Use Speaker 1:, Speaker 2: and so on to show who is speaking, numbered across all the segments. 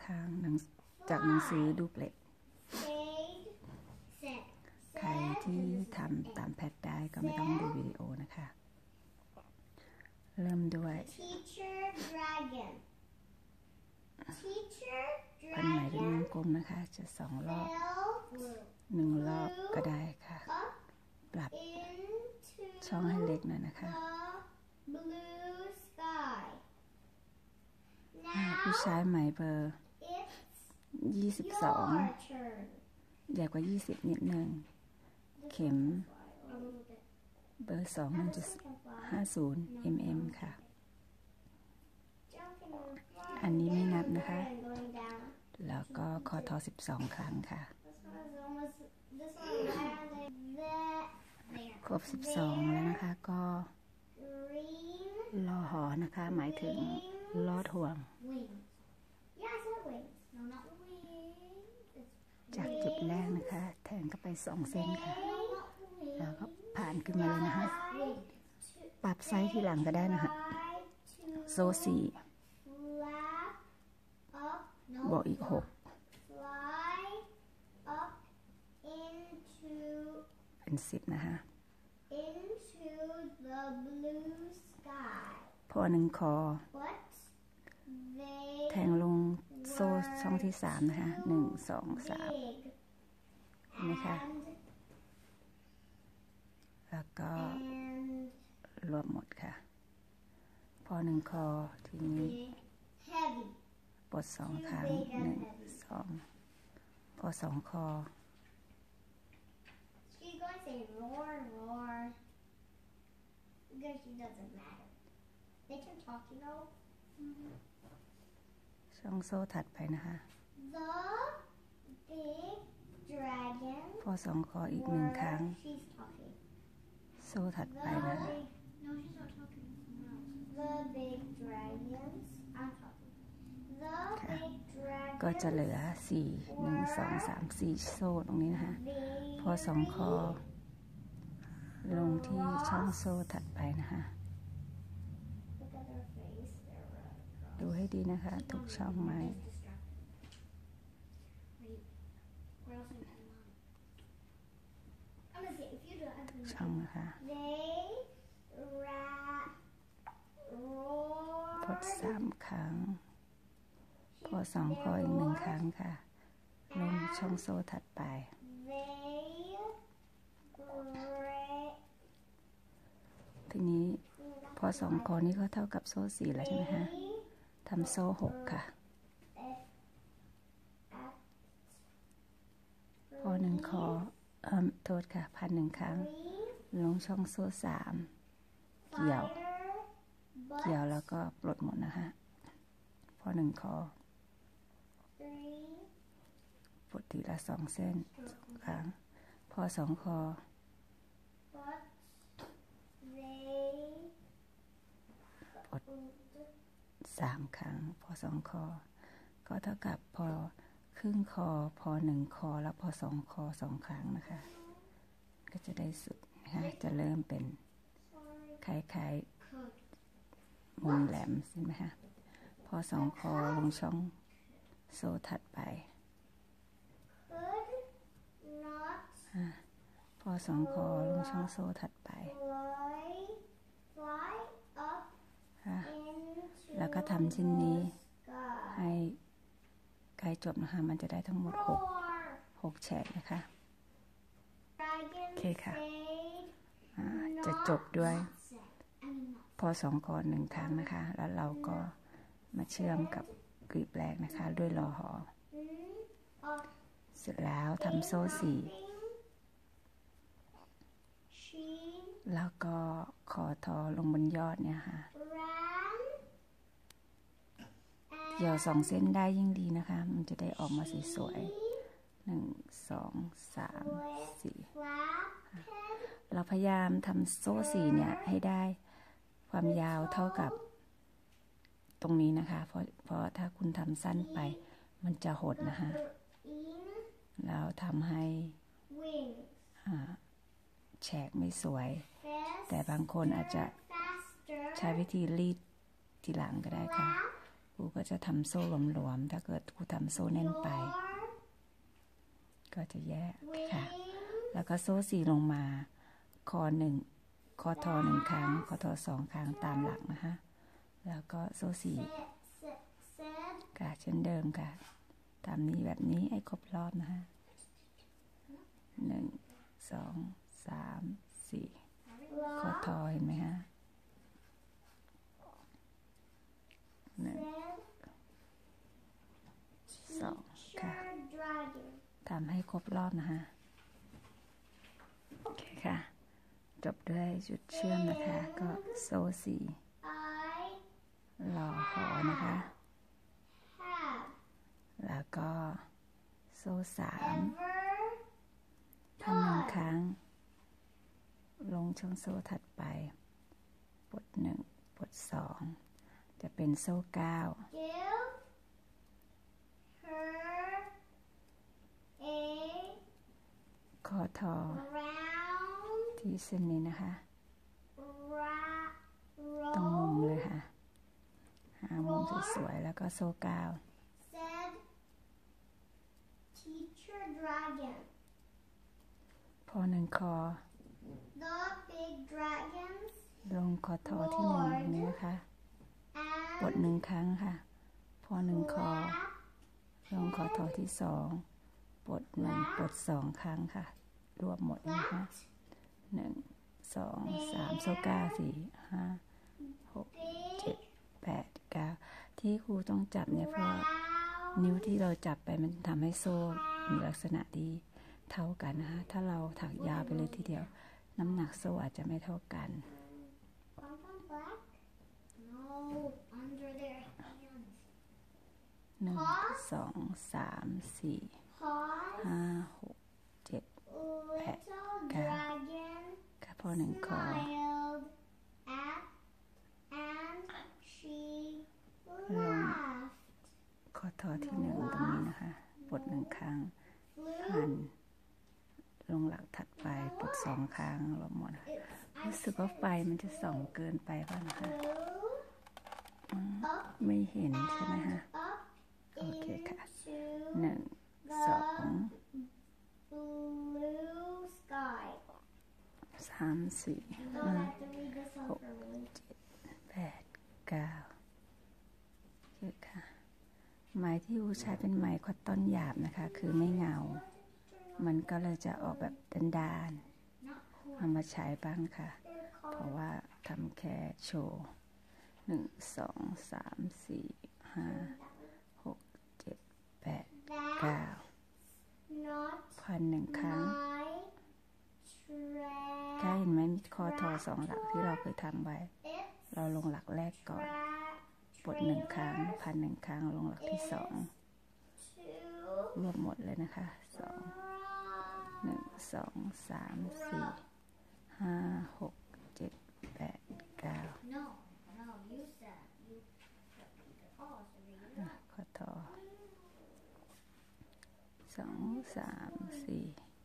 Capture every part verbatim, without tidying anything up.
Speaker 1: างจากหนังสือดูเปล็กใครที่ทำตามแพทได้ก็ไม่ต้องดูวิดีโอนะคะเริ่มด้วยพันไหมเป็นวงกลมนะคะจะสองรอบหนึ่งรอบก็ได้ค่ะปรับช่องให้เล็กหน่อยนะคะผู้ใช้ไหมเบอร์ยี่สิบสองใหญ่กว่ายี่สิบนิดนึงเข็มเบอร์สองมันจะห้าศูนย์มิลลิเมตรค่ะอันนี้ไม่นับนะคะแล้วก็คอทอสิบสองครั้งค่ะครบสิบสองแล้วนะคะก็ลอหอนะคะหมายถึงลอดห่วงจากจุดแรกนะคะแทงเข้าไปสองเส้นค่ะแล้วก็ผ่านขึ้นมาเลยนะคะปรับไซส์ทีหลังก็ได้นะคะโซ่สี่บวกอีกหกเป็นสิบนะคะพอหนึ่งคอแทงลงโซ่ช่องที่สามนะคะหนึ่งสองสามนะคะแล้วก็รวมหมดค่ะพอหนึ่งคอทีนี้ปลดสองครั้งหนึ่งสองพอสองคอช่องโซ่ถัดไปนะคะพอสองคออีกหนึ่งครั้งโซ่ถัดไปนะคะก็จะเหลือสี่หนึ่งสองสามสี่โซ่ตรงนี้นะคะพอสองคอลงที่ช่องโซ่ถัดไปนะคะดูให้ดีนะคะทุกช่องไหมช่องนะคะพดสามครั้งพอสองคออีกหนึ่งครั้งค่ะลงช่องโซ่ถัดไปทีนี้พอสองคอนี้ก็เท่ากับโซ่สี่แล้วใช่ไหมคะทำโซ่หกค่ะพอหนึ่งคอเอ่อโทษค่ะพันหนึ่งครั้งลงช่องโซ่สามเกี่ยวเกี่ยวแล้วก็ปลดหมดนะคะพอหนึ่งคอปลดทีละสองเส้นสองครั้งพอสองคอปลดสามครั้งพอสองคอก็เท่ากับพอครึ่งคอพอหนึ่งคอแล้วพอสองคอสองครั้งนะคะก็จะได้สุดนะคะจะเริ่มเป็นคล้ายๆมุมแหลมใช่ไหมคะพอสองคอลงช่องโซ่ถัดไปพอสองคอลงช่องโซ่ถัดไปแล้วก็ทำชิ้นนี้ให้ใกล้จบนะคะมันจะได้ทั้งหมดหกหกแฉกนะคะโอเคค่ะจะจบด้วยพอสองคอหนึ่งครั้งนะคะแล้วเราก็มาเชื่อมกับกลีบแรกนะคะด้วยลอหอเสร็จแล้วทำโซ่สี่แล้วก็คอทอลงบนยอดเนี่ยค่ะเกี่ยวสองเส้นได้ยิ่งดีนะคะมันจะได้ออกมาสวยๆหนึ่งสองสามสี่เราพยายามทำโซ่สี่เนี่ยให้ได้ความยาวเท่ากับตรงนี้นะคะเพราะเพราะถ้าคุณทำสั้นไปมันจะหดนะคะแล้วทำให้แฉกไม่สวยแต่บางคนอาจจะใช้วิธีรีดทีหลังก็ได้ค่ะรูก็จะทำโซ่หลวมๆถ้าเกิดครูทำโซ่แน่นไปก็จะแยกค่ะแล้วก็โซ่สี่ลงมาคอหนึ่งคอทอหนึ่งครั้งคอทอสองครั้งตามหลักนะคะแล้วก็โซ่สี่ค่ะเช่นเดิมค่ะตามนี้แบบนี้ให้ครบรอบนะคะหนึ่งสองสามสี่คอทอเห็นไหมฮะหนึ่งสองค่ะทำให้ครบรอบนะคะโอเคค่ะจบด้วยจุดเชื่อมนะคะก็โซ่สี่หล่อหอนะคะแล้วก็โซ่สามทำหนึ่งครั้งลงช่องโซ่ถัดไปปลดหนึ่งปลดสองจะเป็นโซ่เก้าคอทอที่เส้นนี้นะคะตรงมุมเลยค่ะหามุมสวยๆแล้วก็โซ่เก้าพอหนึ่งคอลงคอทอที่หนึ่งนี้นะคะปลดหนึ่งครั้งค่ะพอหนึ่งคอลงคอทอที่สองปลดหนึ่งปลดสองครั้งค่ะรวมหมดนะคะหนึ่งสองสามโซ่เก้าสี่ห้าหกเจ็ดแปดเก้าที่ครูต้องจับเนี่ยเพราะนิ้วที่เราจับไปมันทำให้โซ่มีลักษณะที่เท่ากันนะคะถ้าเราถักยาวไปเลยทีเดียวน้ำหนักโซ่อาจจะไม่เท่ากันหนึ่งสองสามสี่ห้าหกเจ็ดแปดเก้าค่ะพอหนึ่งคอลงคอทอที่หนึ่งตรงนี้นะคะปลดหนึ่งครั้งหันลงหลักถัดไปปลดสองครั้งรวมหมดรู้สึกว่าไฟมันจะส่องเกินไปป่ะนะคะไม่เห็นใช่ไหมฮะโอเคค่ะหนึ่งสองสามสี่ห้าหกเจ็ดแปดเก้าโอเคค่ะไหมที่อูใช้เป็นไหมคอตตอนหยาบนะคะคือไม่เงามันก็เลยจะออกแบบด้านๆเอามาใช้บ้างค่ะเพราะว่าทำแค่โชว์หนึ่งสองสามสี่ห้าหกเจ็ดแปดเก้าพันหนึ่งครั้งใกล้เห็นไหมมีคอทอสองหลักที่เราเคยทำไว้เราลงหลักแรกก่อนปลดหนึ่งครั้งพันหนึ่งครั้งลงหลักที่สองรวมหมดเลยนะคะสองหนึ่งสองสามสี่ห้าหกเจ็ดแปดเก้าคอทอสองสามสี่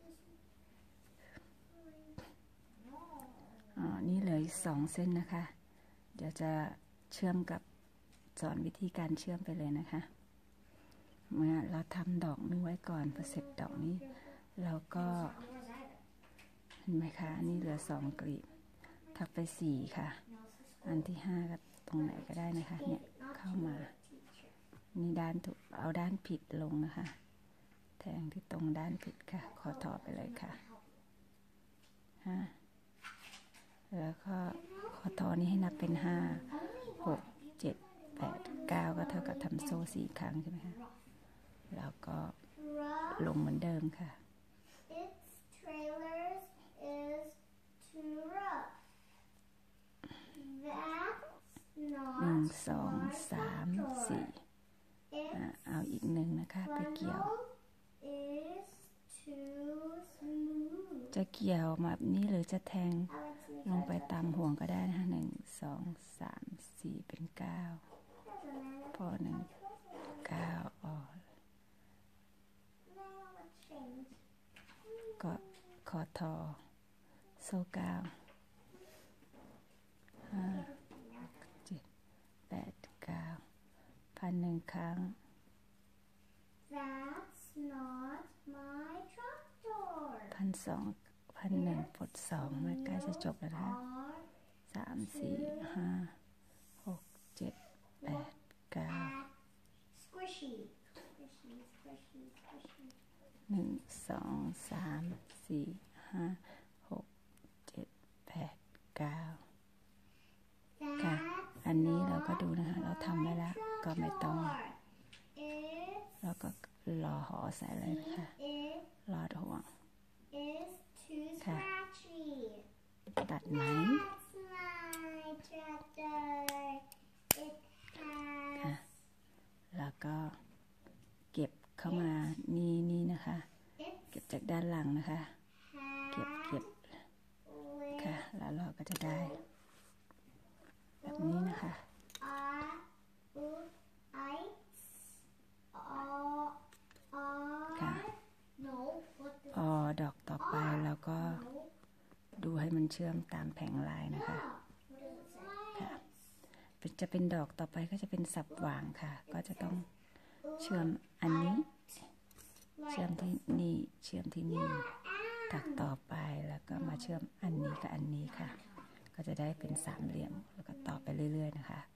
Speaker 1: อ๋อนี่เหลืออีกสองเส้นนะคะเดี๋ยวจะเชื่อมกับสอนวิธีการเชื่อมไปเลยนะคะเมื่อเราทำดอกนึงไว้ก่อนพอเสร็จดอกนี้เราก็เห็นไหมคะนี่เหลือสองกลีบถักไปสี่ค่ะอันที่ห้าก็ตรงไหนก็ได้นะคะเนี่ยเข้ามานี่ด้านถูกเอาด้านผิดลงนะคะแทงที่ตรงด้านผิดค่ะขอถอดไปเลยค่ะห้าแล้วก็ขอทอนี้ให้นับเป็นห้าหกเจ็ดแปดเก้าก็เท่ากับทำโซ่สี่ครั้งใช่ไหมคะแล้วก็ลงเหมือนเดิมค่ะหนึ่งสองสามสี่เอาอีกหนึ่งนะคะไปเกี่ยวจะเกี่ยวแบบนี้หรือจะแทงลงไปตามห่วงก็ได้นะคะหนึ่งสองสามสี่เป็นเก้าพอหนึ่งเก้าออกก็คอทอโซ่เก้าห้าเจ็ดแปดเก้าพันหนึ่งครั้ง
Speaker 2: That's not my tractor.
Speaker 1: พันสองพันหนึ่งปลดสองมันใกล้จะจบแล้วนะคะสามสี่ห้าหกเจ็ดแปดเก้า
Speaker 2: Squishy. Squishy, squishy, squishy.
Speaker 1: หนึ่งสองสามสี่ห้าหกเจ็ดแปดเก้าค่ะอันนี้เราก็ดูนะคะเราทำไว้แล้วก็ไม่ต้องเราก็รอห่อใส่เลยนะคะรอดห่วงค่ะตัดไหมค่ะแล้วก็เก็บเข้ามานี่นี่นะคะเก็บจากด้านหลังนะคะเก็บเก็บค่ะแล้วเราก็จะได้แบบนี้นะคะค่ะพอดอกต่อไปเราก็ดูให้มันเชื่อมตามแผงลายนะคะค่ะจะเป็นดอกต่อไปก็จะเป็นสับหว่างค่ะก็จะต้องเชื่อมอันนี้เชื่อมที่นี่เชื่อมที่นี่ถักต่อไปแล้วก็มาเชื่อมอันนี้กับอันนี้ค่ะก็จะได้เป็นสามเหลี่ยมแล้วก็ต่อไปเรื่อยๆนะคะ